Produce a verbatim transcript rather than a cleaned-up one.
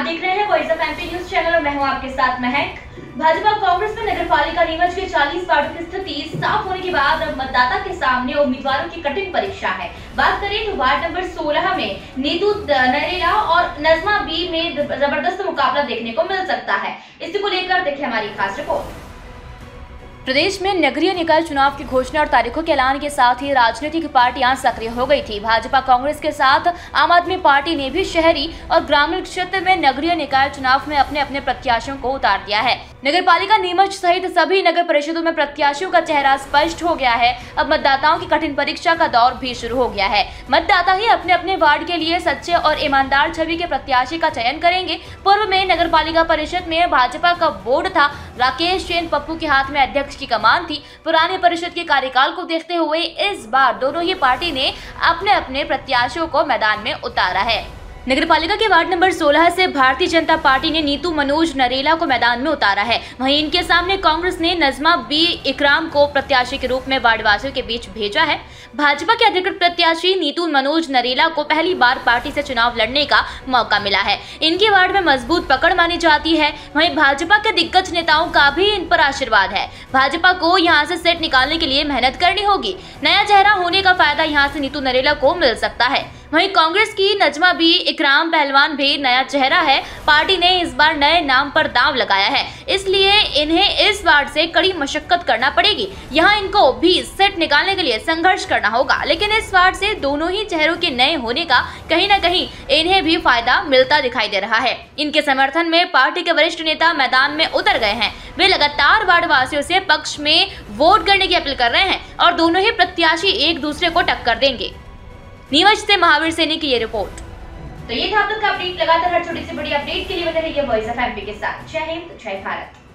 देख रहे हैं voice of MP news channel और मैं हूं आपके साथ महक। भाजपा कांग्रेस में नगरपालिका नीमच के चालीस वार्डों की स्थिति साफ होने के बाद अब मतदाता के सामने उम्मीदवारों की कठिन परीक्षा है। बात करें तो वार्ड नंबर सोलह में नीतू नरेला और नजमा बी में जबरदस्त मुकाबला देखने को मिल सकता है। इसी को लेकर देखिए हमारी खास रिपोर्ट। प्रदेश में नगरीय निकाय चुनाव की घोषणा और तारीखों के ऐलान के साथ ही राजनीतिक पार्टियां सक्रिय हो गई थी। भाजपा कांग्रेस के साथ आम आदमी पार्टी ने भी शहरी और ग्रामीण क्षेत्र में नगरीय निकाय चुनाव में अपने अपने प्रत्याशियों को उतार दिया है। नगरपालिका नीमच सहित सभी नगर परिषदों में प्रत्याशियों का चेहरा स्पष्ट हो गया है। अब मतदाताओं की कठिन परीक्षा का दौर भी शुरू हो गया है। मतदाता ही अपने अपने वार्ड के लिए सच्चे और ईमानदार छवि के प्रत्याशी का चयन करेंगे। पूर्व में नगरपालिका परिषद में भाजपा का बोर्ड था, राकेश जैन पप्पू के हाथ में अध्यक्ष की कमान थी। पुराने परिषद के कार्यकाल को देखते हुए इस बार दोनों ही पार्टी ने अपने अपने प्रत्याशियों को मैदान में उतारा है। नगरपालिका के वार्ड नंबर सोलह से भारतीय जनता पार्टी ने नीतू मनोज नरेला को मैदान में उतारा है। वहीं इनके सामने कांग्रेस ने नजमा बी इकराम को प्रत्याशी के रूप में वार्ड वासियों के बीच भेजा है। भाजपा के अधिकृत प्रत्याशी नीतू मनोज नरेला को पहली बार पार्टी से चुनाव लड़ने का मौका मिला है। इनके वार्ड में मजबूत पकड़ मानी जाती है। वहीं भाजपा के दिग्गज नेताओं का भी इन पर आशीर्वाद है। भाजपा को यहाँ से सेट निकालने के लिए मेहनत करनी होगी। नया चेहरा होने का फायदा यहाँ से नीतू नरेला को मिल सकता है। वहीं कांग्रेस की नजमा बी इकराम पहलवान भी नया चेहरा है। पार्टी ने इस बार नए नाम पर दांव लगाया है, इसलिए इन्हें इस वार्ड से कड़ी मशक्कत करना पड़ेगी। यहां इनको भी सेट निकालने के लिए संघर्ष करना होगा, लेकिन इस वार्ड से दोनों ही चेहरों के नए होने का कहीं न कहीं इन्हें भी फायदा मिलता दिखाई दे रहा है। इनके समर्थन में पार्टी के वरिष्ठ नेता मैदान में उतर गए हैं। वे लगातार वार्ड वासियों से पक्ष में वोट करने की अपील कर रहे हैं और दोनों ही प्रत्याशी एक दूसरे को टक्कर देंगे। नीमच से महावीर सैनी की ये रिपोर्ट। तो ये था अब तक का अपडेट। लगातार हर छोटी से बड़ी अपडेट के लिए बने रहिए वॉइस ऑफ एमपी के साथ। जय हिंद, जय भारत।